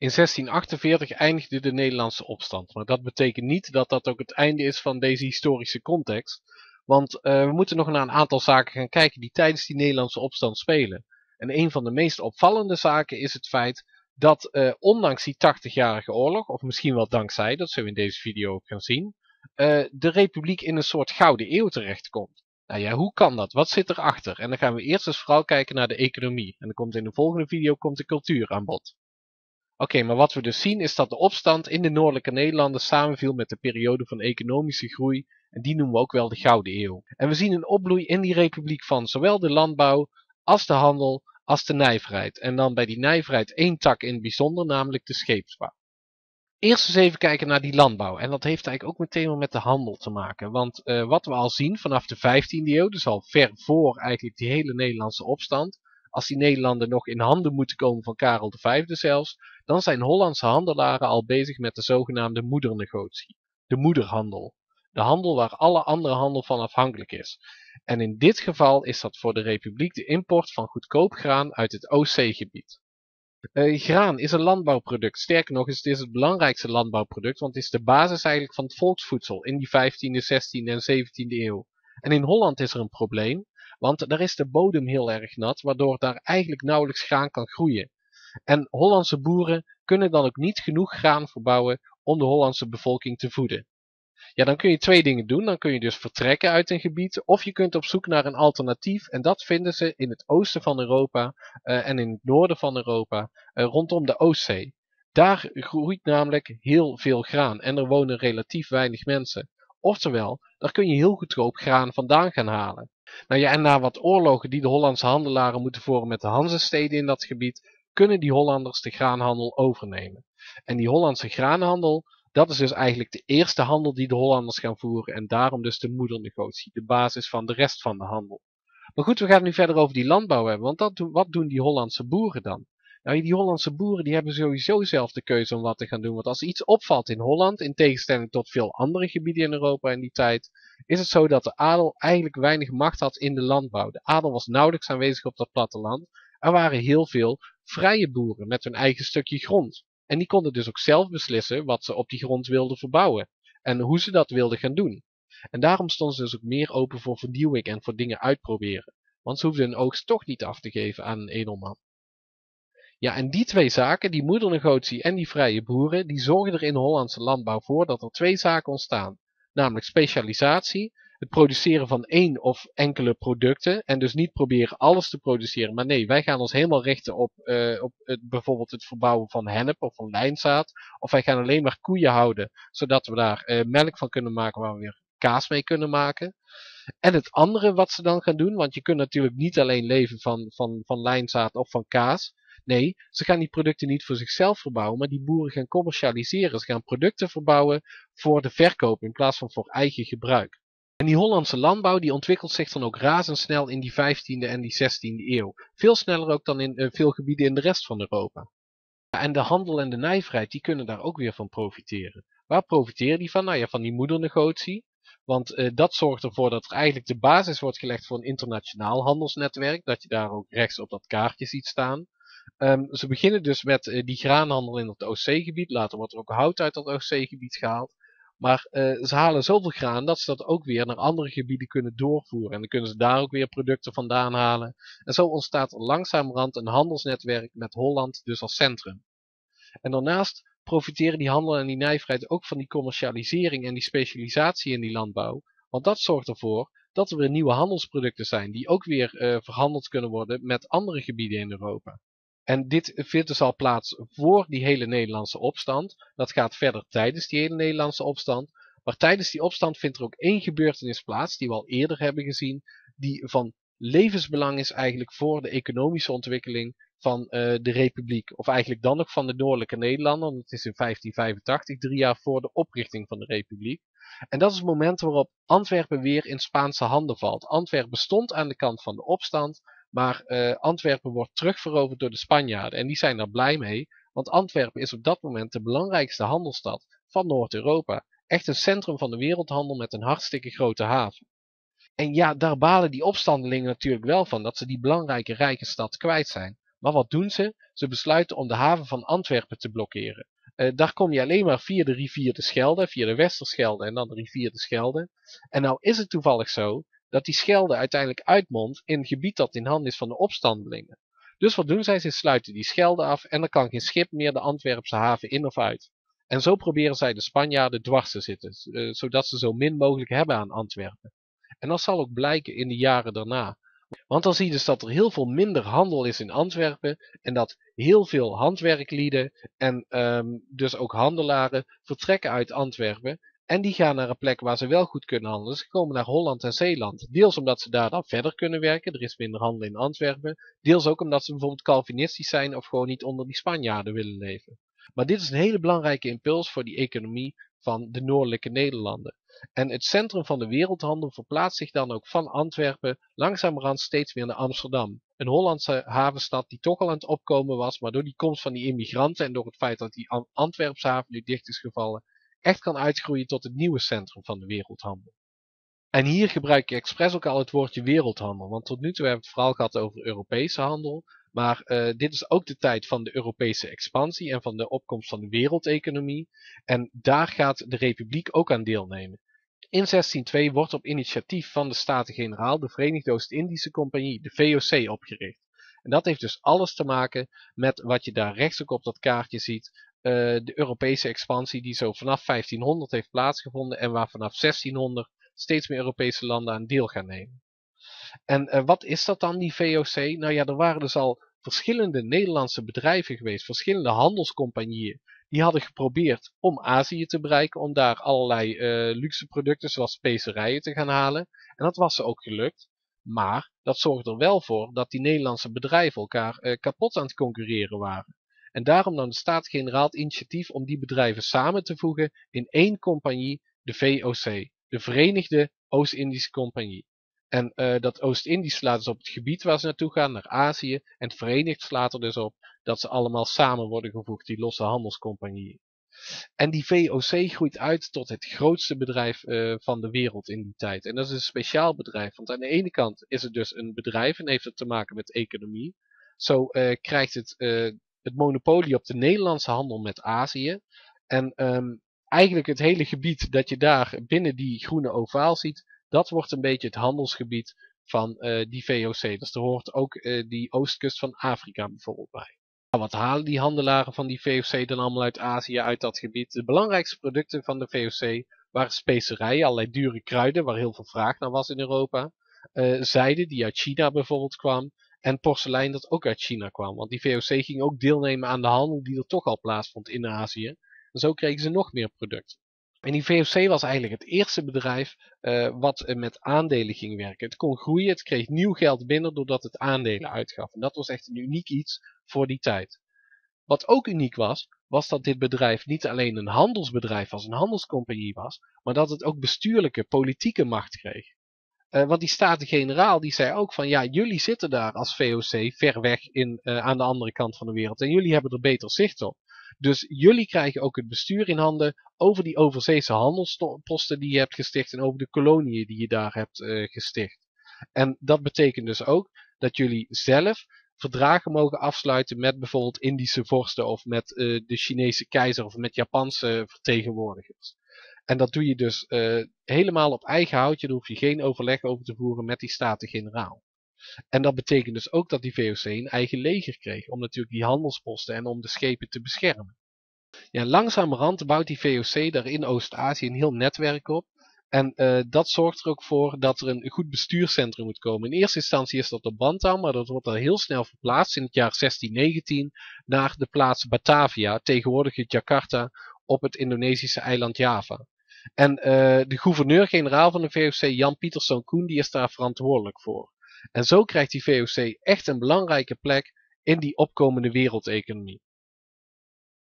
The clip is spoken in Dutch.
In 1648 eindigde de Nederlandse opstand, maar dat betekent niet dat dat ook het einde is van deze historische context, want we moeten nog naar een aantal zaken gaan kijken die tijdens die Nederlandse opstand spelen. En een van de meest opvallende zaken is het feit dat ondanks die 80-jarige oorlog, of misschien wel dankzij, dat zullen we in deze video ook gaan zien, de republiek in een soort gouden eeuw terechtkomt. Nou ja, hoe kan dat? Wat zit erachter? En dan gaan we eerst eens vooral kijken naar de economie. En dan komt in de volgende video de cultuur aan bod. Oké, maar wat we dus zien is dat de opstand in de noordelijke Nederlanden samenviel met de periode van economische groei. En die noemen we ook wel de Gouden Eeuw. En we zien een opbloei in die republiek van zowel de landbouw als de handel als de nijverheid. En dan bij die nijverheid één tak in het bijzonder, namelijk de scheepsbouw. Eerst eens even kijken naar die landbouw. En dat heeft eigenlijk ook meteen wel met de handel te maken. Want wat we al zien vanaf de 15e eeuw, dus al ver voor eigenlijk die hele Nederlandse opstand, als die Nederlanden nog in handen moeten komen van Karel V zelfs, dan zijn Hollandse handelaren al bezig met de zogenaamde moedernegotie. De moederhandel. De handel waar alle andere handel van afhankelijk is. En in dit geval is dat voor de Republiek de import van goedkoop graan uit het Oostzeegebied. Graan is een landbouwproduct. Sterker nog, het is het belangrijkste landbouwproduct, want het is de basis eigenlijk van het volksvoedsel in die 15e, 16e en 17e eeuw. En in Holland is er een probleem, want daar is de bodem heel erg nat, waardoor daar eigenlijk nauwelijks graan kan groeien. En Hollandse boeren kunnen dan ook niet genoeg graan verbouwen om de Hollandse bevolking te voeden. Ja, dan kun je twee dingen doen. Dan kun je dus vertrekken uit een gebied, of je kunt op zoek naar een alternatief. En dat vinden ze in het oosten van Europa en in het noorden van Europa, rondom de Oostzee. Daar groeit namelijk heel veel graan en er wonen relatief weinig mensen. Oftewel, daar kun je heel goedkoop graan vandaan gaan halen. Nou ja, en na wat oorlogen die de Hollandse handelaren moeten voeren met de Hanzesteden in dat gebied, kunnen die Hollanders de graanhandel overnemen. En die Hollandse graanhandel, dat is dus eigenlijk de eerste handel die de Hollanders gaan voeren en daarom dus de moedernegotie, de basis van de rest van de handel. Maar goed, we gaan het nu verder over die landbouw hebben, want wat doen die Hollandse boeren dan? Nou, die Hollandse boeren die hebben sowieso zelf de keuze om wat te gaan doen, want als iets opvalt in Holland, in tegenstelling tot veel andere gebieden in Europa in die tijd, is het zo dat de adel eigenlijk weinig macht had in de landbouw. De adel was nauwelijks aanwezig op dat platteland. Er waren heel veel vrije boeren met hun eigen stukje grond. En die konden dus ook zelf beslissen wat ze op die grond wilden verbouwen. En hoe ze dat wilden gaan doen. En daarom stonden ze dus ook meer open voor vernieuwing en voor dingen uitproberen. Want ze hoefden hun oogst toch niet af te geven aan een edelman. Ja, en die twee zaken, die moedernegotie en die vrije boeren, die zorgen er in de Hollandse landbouw voor dat er twee zaken ontstaan. Namelijk specialisatie, het produceren van één of enkele producten. En dus niet proberen alles te produceren. Maar nee, wij gaan ons helemaal richten op bijvoorbeeld het verbouwen van hennep of van lijnzaad. Of wij gaan alleen maar koeien houden, zodat we daar melk van kunnen maken waar we weer kaas mee kunnen maken. En het andere wat ze dan gaan doen, want je kunt natuurlijk niet alleen leven van lijnzaad of van kaas. Nee, ze gaan die producten niet voor zichzelf verbouwen, maar die boeren gaan commercialiseren. Ze gaan producten verbouwen voor de verkoop in plaats van voor eigen gebruik. En die Hollandse landbouw die ontwikkelt zich dan ook razendsnel in die 15e en die 16e eeuw. Veel sneller ook dan in veel gebieden in de rest van Europa. Ja, en de handel en de nijverheid die kunnen daar ook weer van profiteren. Waar profiteren die van? Nou ja, van die moedernegotie. Want dat zorgt ervoor dat er eigenlijk de basis wordt gelegd voor een internationaal handelsnetwerk. Dat je daar ook rechts op dat kaartje ziet staan. Ze beginnen dus met die graanhandel in het Oostzeegebied. Later wordt er ook hout uit dat Oostzeegebied gehaald. Maar ze halen zoveel graan dat ze dat ook weer naar andere gebieden kunnen doorvoeren. En dan kunnen ze daar ook weer producten vandaan halen. En zo ontstaat er langzamerhand een handelsnetwerk met Holland dus als centrum. En daarnaast profiteren die handel en die nijverheid ook van die commercialisering en die specialisatie in die landbouw. Want dat zorgt ervoor dat er weer nieuwe handelsproducten zijn die ook weer verhandeld kunnen worden met andere gebieden in Europa. En dit vindt dus al plaats voor die hele Nederlandse opstand. Dat gaat verder tijdens die hele Nederlandse opstand. Maar tijdens die opstand vindt er ook één gebeurtenis plaats, die we al eerder hebben gezien, die van levensbelang is eigenlijk voor de economische ontwikkeling van de Republiek. Of eigenlijk dan nog van de Noordelijke Nederlanden, want het is in 1585, 3 jaar voor de oprichting van de Republiek. En dat is het moment waarop Antwerpen weer in Spaanse handen valt. Antwerpen stond aan de kant van de opstand, maar Antwerpen wordt terugveroverd door de Spanjaarden. En die zijn daar blij mee, want Antwerpen is op dat moment de belangrijkste handelsstad van Noord-Europa. Echt een centrum van de wereldhandel met een hartstikke grote haven. En ja, daar balen die opstandelingen natuurlijk wel van, dat ze die belangrijke rijke stad kwijt zijn. Maar wat doen ze? Ze besluiten om de haven van Antwerpen te blokkeren. Daar kom je alleen maar via de rivier de Schelde, via de Westerschelde en dan de rivier de Schelde. En nou is het toevallig zo dat die Schelde uiteindelijk uitmondt in een gebied dat in handen is van de opstandelingen. Dus wat doen zij? Ze sluiten die Schelde af en er kan geen schip meer de Antwerpse haven in of uit. En zo proberen zij de Spanjaarden dwars te zitten, zodat ze zo min mogelijk hebben aan Antwerpen. En dat zal ook blijken in de jaren daarna. Want dan zie je dus dat er heel veel minder handel is in Antwerpen en dat heel veel handwerklieden en dus ook handelaren vertrekken uit Antwerpen en die gaan naar een plek waar ze wel goed kunnen handelen. Ze komen naar Holland en Zeeland. Deels omdat ze daar dan verder kunnen werken, er is minder handel in Antwerpen. Deels ook omdat ze bijvoorbeeld Calvinistisch zijn of gewoon niet onder die Spanjaarden willen leven. Maar dit is een hele belangrijke impuls voor die economie van de noordelijke Nederlanden. En het centrum van de wereldhandel verplaatst zich dan ook van Antwerpen langzamerhand steeds meer naar Amsterdam. Een Hollandse havenstad die toch al aan het opkomen was, maar door die komst van die immigranten en door het feit dat die Antwerpse haven nu dicht is gevallen, echt kan uitgroeien tot het nieuwe centrum van de wereldhandel. En hier gebruik ik expres ook al het woordje wereldhandel, want tot nu toe hebben we het vooral gehad over Europese handel, maar dit is ook de tijd van de Europese expansie en van de opkomst van de wereldeconomie. En daar gaat de Republiek ook aan deelnemen. In 1602 wordt op initiatief van de Staten-Generaal de Verenigde Oost-Indische Compagnie, de VOC, opgericht. En dat heeft dus alles te maken met wat je daar rechts ook op dat kaartje ziet, de Europese expansie die zo vanaf 1500 heeft plaatsgevonden en waar vanaf 1600 steeds meer Europese landen aan deel gaan nemen. En wat is dat dan, die VOC? Nou ja, er waren dus al verschillende Nederlandse bedrijven geweest, verschillende handelscompagnieën. Die hadden geprobeerd om Azië te bereiken, om daar allerlei luxe producten zoals specerijen te gaan halen. En dat was ze ook gelukt. Maar dat zorgde er wel voor dat die Nederlandse bedrijven elkaar kapot aan het concurreren waren. En daarom nam de Staten-Generaal het initiatief om die bedrijven samen te voegen in één compagnie, de VOC, de Verenigde Oost-Indische Compagnie. En dat Oost-Indisch slaat dus op het gebied waar ze naartoe gaan, naar Azië. En het Verenigd slaat er dus op dat ze allemaal samen worden gevoegd, die losse handelscompagnieën. En die VOC groeit uit tot het grootste bedrijf van de wereld in die tijd. En dat is een speciaal bedrijf, want aan de ene kant is het dus een bedrijf en heeft het te maken met economie. Zo krijgt het monopolie op de Nederlandse handel met Azië. En eigenlijk het hele gebied dat je daar binnen die groene ovaal ziet, dat wordt een beetje het handelsgebied van die VOC. Dus er hoort ook die oostkust van Afrika bijvoorbeeld bij. Nou, wat halen die handelaren van die VOC dan allemaal uit Azië, uit dat gebied? De belangrijkste producten van de VOC waren specerijen, allerlei dure kruiden, waar heel veel vraag naar was in Europa. Zijde, die uit China bijvoorbeeld kwam. En porselein, dat ook uit China kwam. Want die VOC ging ook deelnemen aan de handel die er toch al plaatsvond in Azië. En zo kregen ze nog meer producten. En die VOC was eigenlijk het eerste bedrijf wat met aandelen ging werken. Het kon groeien, het kreeg nieuw geld binnen doordat het aandelen uitgaf. En dat was echt een uniek iets voor die tijd. Wat ook uniek was, was dat dit bedrijf niet alleen een handelsbedrijf was, een handelscompagnie was, maar dat het ook bestuurlijke, politieke macht kreeg. Want die Staten-Generaal die zei ook van ja, jullie zitten daar als VOC ver weg aan de andere kant van de wereld en jullie hebben er beter zicht op. Dus jullie krijgen ook het bestuur in handen over die overzeese handelsposten die je hebt gesticht en over de koloniën die je daar hebt gesticht. En dat betekent dus ook dat jullie zelf verdragen mogen afsluiten met bijvoorbeeld Indische vorsten of met de Chinese keizer of met Japanse vertegenwoordigers. En dat doe je dus helemaal op eigen houtje, daar hoef je geen overleg over te voeren met die Staten-Generaal. En dat betekent dus ook dat die VOC een eigen leger kreeg, om natuurlijk die handelsposten en om de schepen te beschermen. Ja, langzamerhand bouwt die VOC daar in Oost-Azië een heel netwerk op. En dat zorgt er ook voor dat er een goed bestuurscentrum moet komen. In eerste instantie is dat op Bantam, maar dat wordt al heel snel verplaatst in het jaar 1619 naar de plaats Batavia, tegenwoordig het Jakarta, op het Indonesische eiland Java. En de gouverneur-generaal van de VOC, Jan Pieterszoon Koen, die is daar verantwoordelijk voor. En zo krijgt die VOC echt een belangrijke plek in die opkomende wereldeconomie.